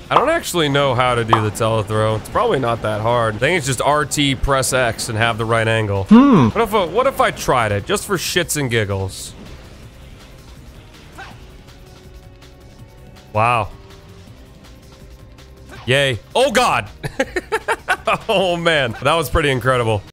I don't actually know how to do the telethrow. It's probably not that hard. I think it's just RT, press X, and have the right angle. What if I tried it, just for shits and giggles? Wow. Yay. Oh, God. Oh, man. That was pretty incredible.